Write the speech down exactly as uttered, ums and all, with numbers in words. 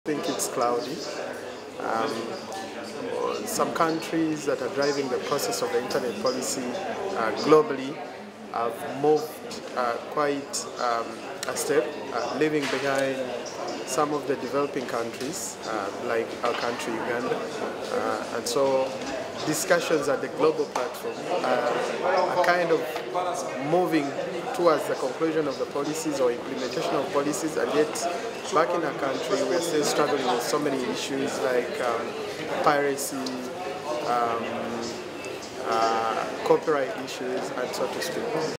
I think it's cloudy. Um, some countries that are driving the process of the internet policy uh, globally have moved uh, quite um, a step, uh, leaving behind some of the developing countries, uh, like our country, Uganda. Uh, and so discussions at the global platform uh, are kind of moving towards the conclusion of the policies or implementation of policies, and yet back in our country we are still struggling with so many issues like um, piracy, um, uh, copyright issues, and so to speak.